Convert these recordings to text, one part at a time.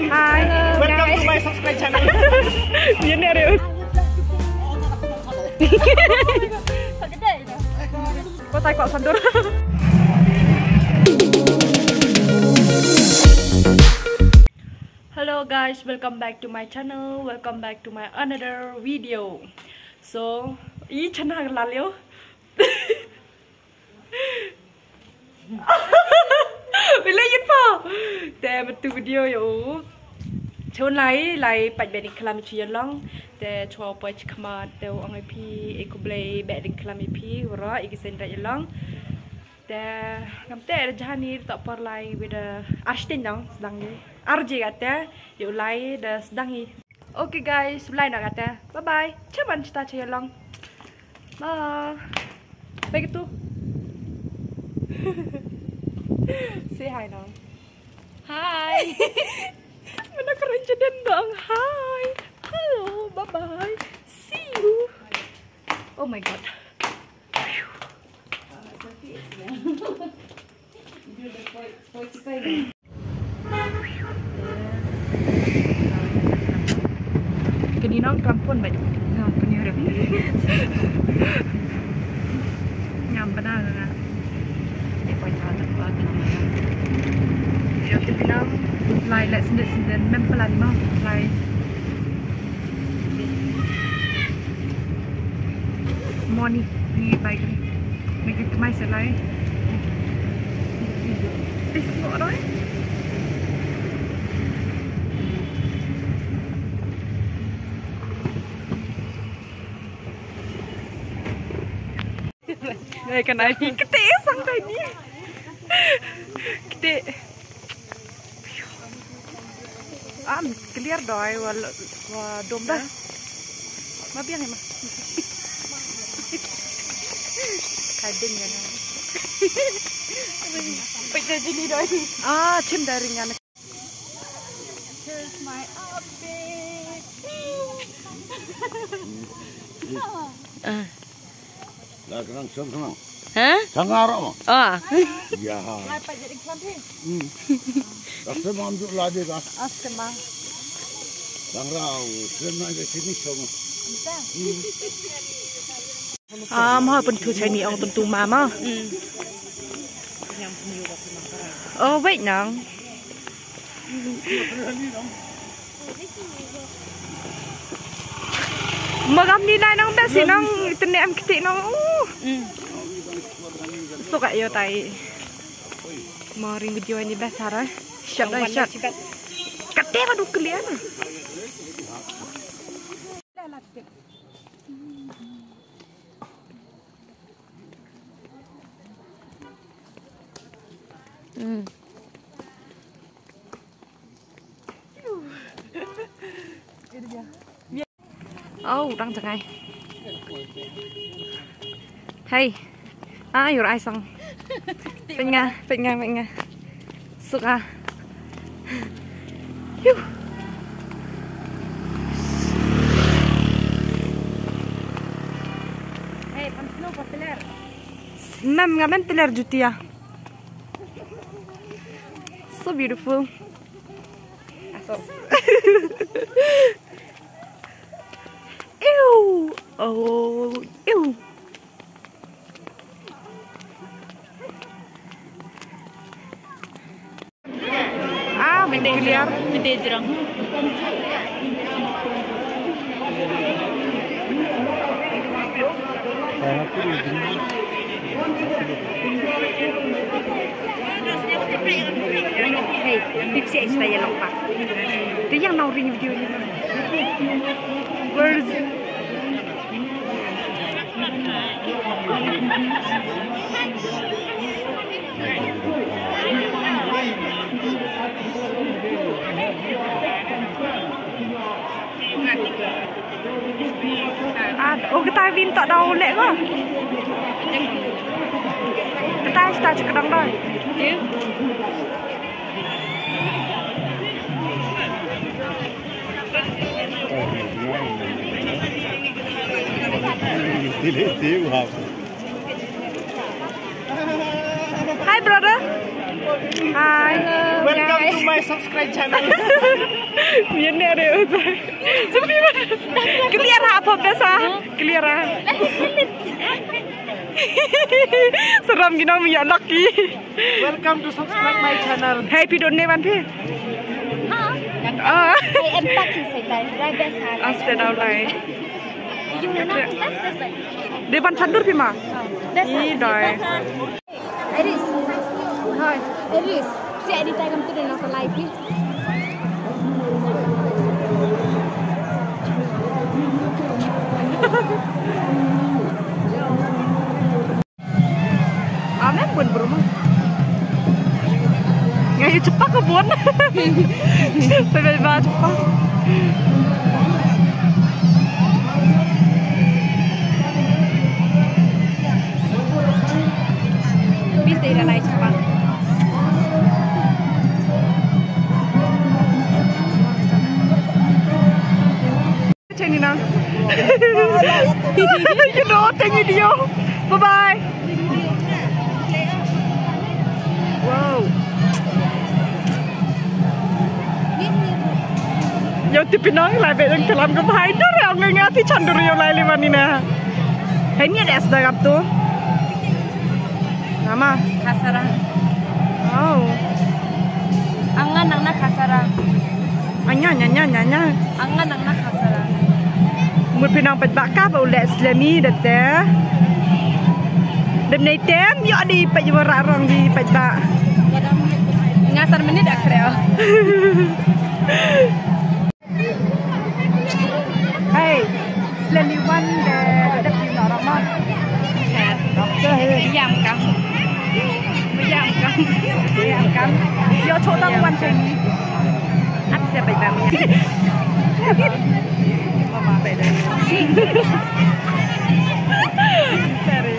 Hi. Welcome to my subscribe channel. Biar ni ada. Kau tak kau sandur. Hello guys, welcome back to my channel. Welcome back to my another video. So, ini channel lalio. Bila yun po.แต่มันตัววิดีโออยู่ชวนไลฟ์ปัจจุบันคลามิชียังแต่ชอบไปขมาเดี๋ยวองค์พี่เอกบเลยแบบดึงคลามิพี่รออีกเส้นได้ยังแต่คำแต่จานี่ต่อไปไลฟ์เดออาร์สตินยังsedang ni RJ kata yuk live dah sedang ni. Okay guys, live nak kata bye bye. Cuman cerita saya lang. Bye. Begitu. Say hi now. Hi. Mana keren jadi dong. Hi. Hello. Bye bye. See you. Oh my god. Keninong kampun baik. Nah, penyiar. Nyampe dah kan. Yo tu pinang lai let sendiri mempelan mah lai morning ni baik ni kita mai selai semua orang Này cái này cái té sang đây đi. Cái té. Clear rồi và đom đó. Mà biết này mà. Cái đinh này. Bây giờ đi rồi. Chim dari nha. Here's my outfit. Lah kenang senang. Hah? Sangar apa? Ya. Apa jadi kelampi? Asal mampu lagi kan? Asal mang. Sangrau, senang je sini semua. Mau pentu saya ni, orang pentu mama. Oh, wait nang. Magam ni nang besi nang internet am ketik nang. Suka yo tai. Maring video ini besar. Shot dah shot. Ketik madu clear. Oh, đang chẳng ai. Hey, your eyes on. Bên nga. Suka. Hey, pansno popular. Ngamen teler jutia. So beautiful. Ew. Oh, ew. Benda clear, benda jerang. Hey, tips saya lupa. Itu yang mau review ni. Where's cái tai vin tọa đầu lệ quá. Cái tai ta chỉ có đóng đôi. Hi brother. Hi. Hello. Welcome to my subscribe channel. Mian ada usai. Sepi mana? Clear apa biasa? Clear ah. Seram gini mian laki. Welcome to subscribe my channel. Hey, pi donne ban pi. Em tắt thì sẽ lại ra bên xa. Aste dau lai. Dùng nó tắt vậy. Dia ban chandur pi ma. Ni doi. Iris. Thôi, Iris. Sẽ đi tay cầm cái nó còn lại pi. Amen pun berumah. Ngayu cepat ke pun. Bebas cepat. Bisa dah naik cepat. Macam ni nak. You know, take video. Bye bye. Wow. Yang tipe nong lah, betul kelam kebhai tu orang ngah ti chandur yang lain lewat ni na. Ini ada sedap tu. Nama? Kasara. Oh. Angan anak kasara. Anya. Angan anak kasara. Mut pinang pet bakar bau let Islami dete. Dem nei tem yo di pet jawara rong di pet bak. Ngasar menit dah kerja. Hey, Islami one de pi orang mah. Doktor Yam kah? Yam kan. Yo chota one chen. Ap se pet bak. Mama pet dah. Sorry.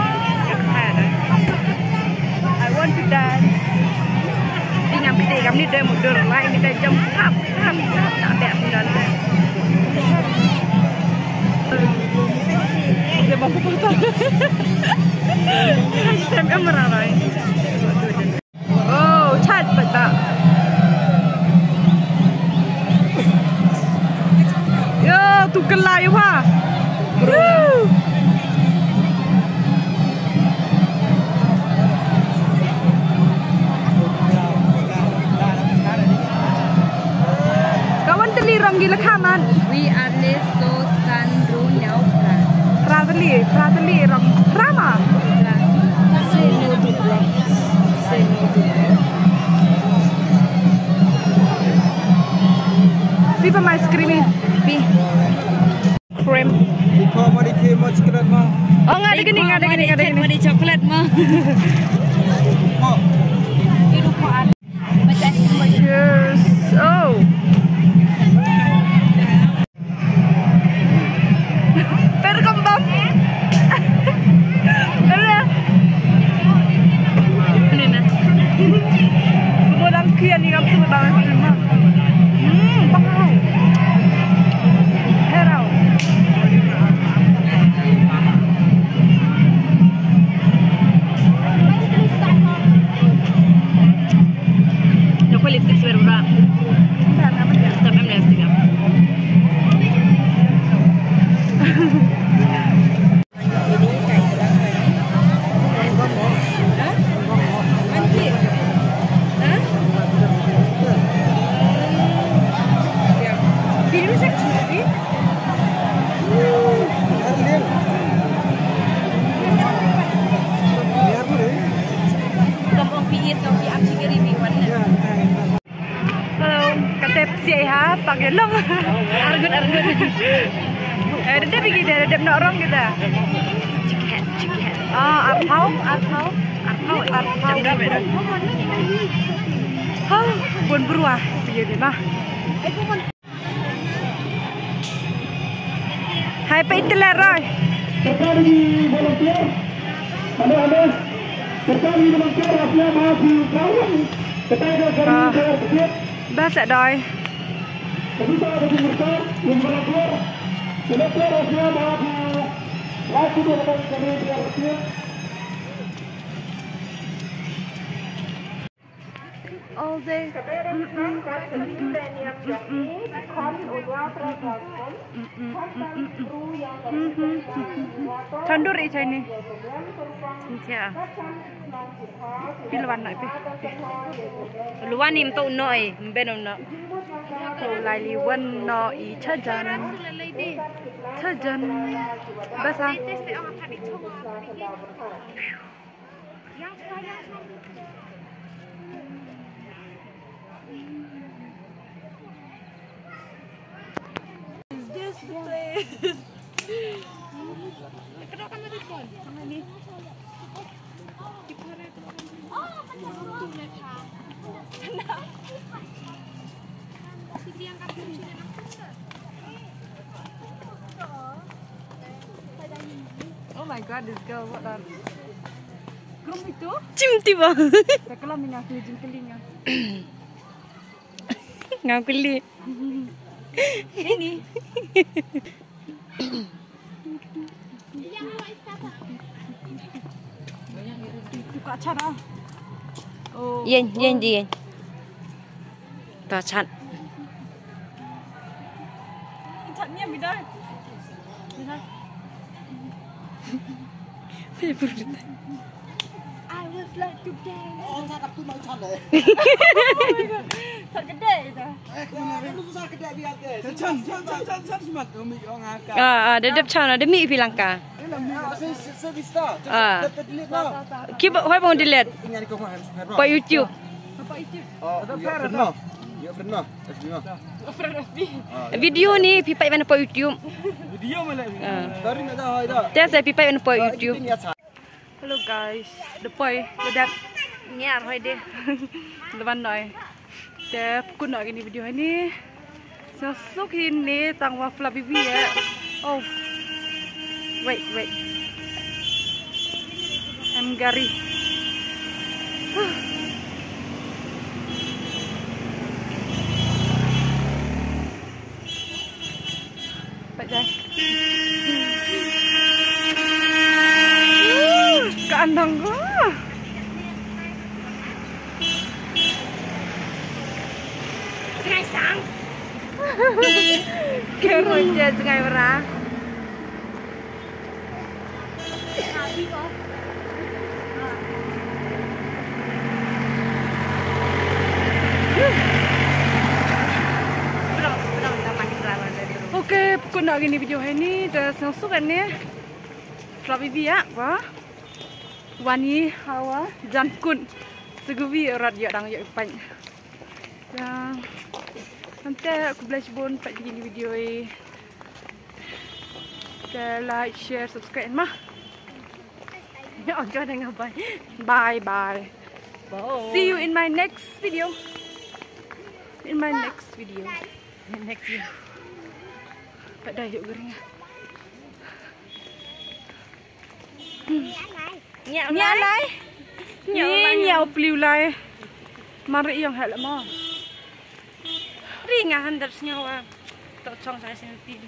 I want to dance. Ingat kita kami dah mundur lagi kita jam kap tak ada sudah. Dia bawa foto. Saya meramai. Oh, chat betul. Yo, tu kelai apa? Rong gila kaman. We are less so san ru nyau pra. Pratali rong rama. Say no to black. Say no to black. Viva mais creamy. Cream. Kau mau di mau coklat mau? Oh, ada gini. Mau di coklat mau. Mau. Itu kau ada. Macam Cheers. Oh. Perkembang. Ada. Ini nah. Bukan kian ni kamu tu bangun semua. Bangau. Herau. Nak kulit six berapa? Tak memang setengah. Pakai long, argut. Ada pergi ada nak orang kita. Chicken. Arpau. Bun beruah, pergi di mah. Hai pe itelah roy. Bahasa doi. all day. Tandur ikan ni. Dạ. Pilawan nak pi. Luan ni mtu noi, mbeno no. Lai liwan no i chajan. Chajan. Basa. Is this place? Oh my god, this girl, what the? Krum itu? Cim tiba. Tak kelam minyak jim kelingnya. Ngau keli. Ini. Buka acara. Oh. Yen yen. Ta chat. Chatnya beda. I would like to dance. Oh, tak aku mau cale. Tak gede je. Kamu susah kedai biar deh. Chan semat umi orang akak. Dedap chan demi Pilangka. Service dah. Dapat delete now. Keep hoi bong delete. Ingat kau harus. Po YouTube. Apa itu? Oh, ya pernah. Ya pernah. Video ni pipai mana po YouTube. Video malah. Dari nak dah dah. Dia saya pipai mana po YouTube. Hello guys, depoy, dedak. Nyar hoi deh. Leban noi. Te pukul nak gini video ini. Sosok ini tangwa Flabibi ya. Oh. Wait. I'm Gary. Baik dah. Keandang gua. Ngai sang. Kerja tengah berah. Okay, pukul nak gini video ini dah langsung kan ni. Flabibi ya, wah. Wani hawa jankun segubi erat ya dang ya pan. Dan nanti aku belajar bon pak gini video ini. Like, share, subscribe mah. Ya, jangan ngapai. Bye. See you in my next video. Next video. Pak dah yuk goreng. Nhạo lại. Nhạo pliu lại. Mari yang hal ma. Ringa handar nyawa. Tok chong saya senti.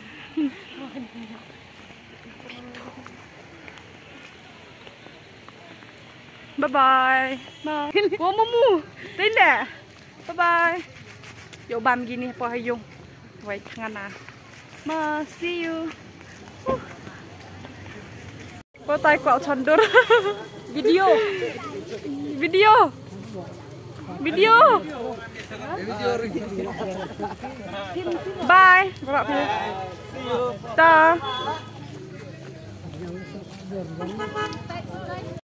Bye. Gua mamu. Tidak. Bye. Yo bam gini apa hayung. Wai ngana. Ma, see you. Có tay quẹo chân đốt. Video. Bye. Ta.